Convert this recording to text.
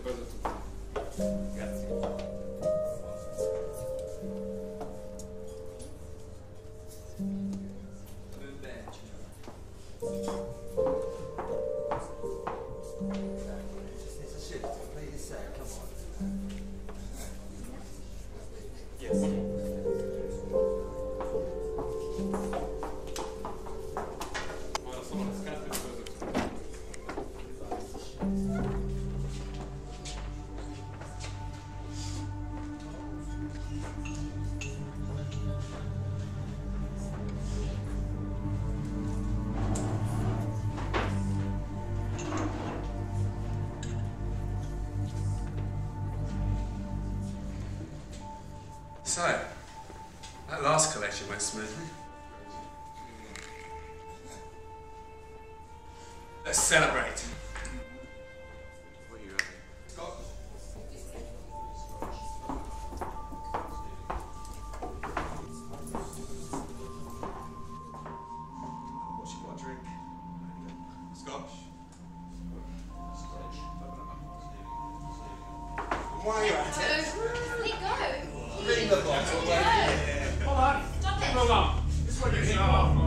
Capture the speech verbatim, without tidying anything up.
cosa tua. Grazie. So, that last collection went smoothly. Let's celebrate. What are you having? Scotch. What you got to drink? Scotch. Scotch. Why are you at it? Let go. Bring the bottle. Yeah. Hold on. Stop it. Hold on. This is what you're here.